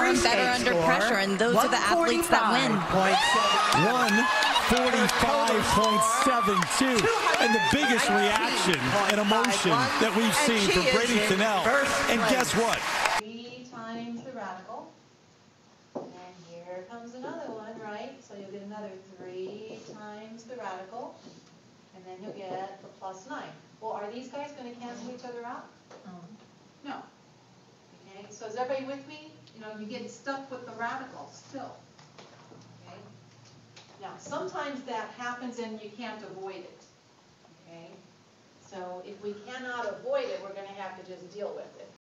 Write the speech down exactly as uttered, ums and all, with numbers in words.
perform better under pressure, and those are the athletes that win. one forty-five point seven two, and the biggest reaction and emotion that we've seen from Bradie Channel. And guess what? Three times the radical. And here comes another one, right? So you'll get another three times the radical. And then you'll get the plus nine. Well, are these guys going to cancel each other out? No. Okay, so is everybody with me? You know, you get stuck with the radicals still. Okay. Now, sometimes that happens and you can't avoid it. Okay. So if we cannot avoid it, we're going to have to just deal with it.